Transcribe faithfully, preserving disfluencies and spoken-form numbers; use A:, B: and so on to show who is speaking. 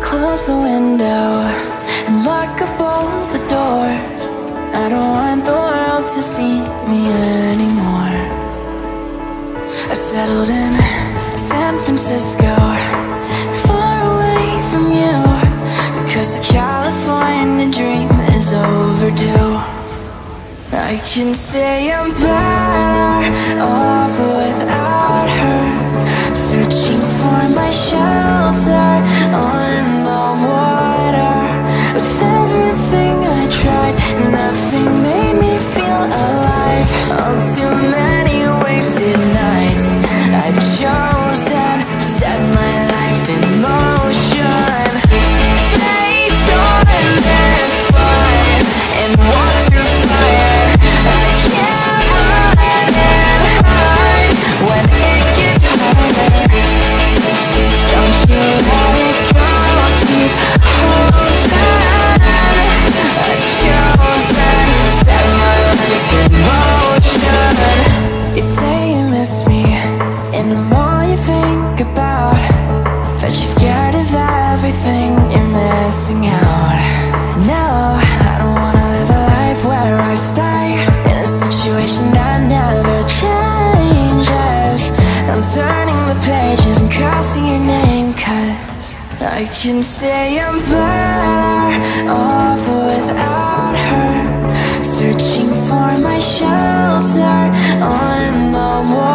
A: close the window and lock up all the doors. I don't want the world to see me anymore. I settled in San Francisco, far away from you, because the California dream is overdue. I can say I'm better off without her, searching for my shelter on the water. With everything I tried, nothing made me feel alive. All too many wasted nights I've chosen to set my life in motion. Face on this fire and walk through fire. I can't run and hide when it gets harder. Don't you let it go, keep holding. I've chosen to set my life in motion. You say you miss me, and the more you think about, that you're scared of everything you're missing out. No, I don't wanna live a life where I stay in a situation that never changes. I'm turning the pages and crossing your name, 'cause I can say I'm better off without her, searching for my shelter on the wall.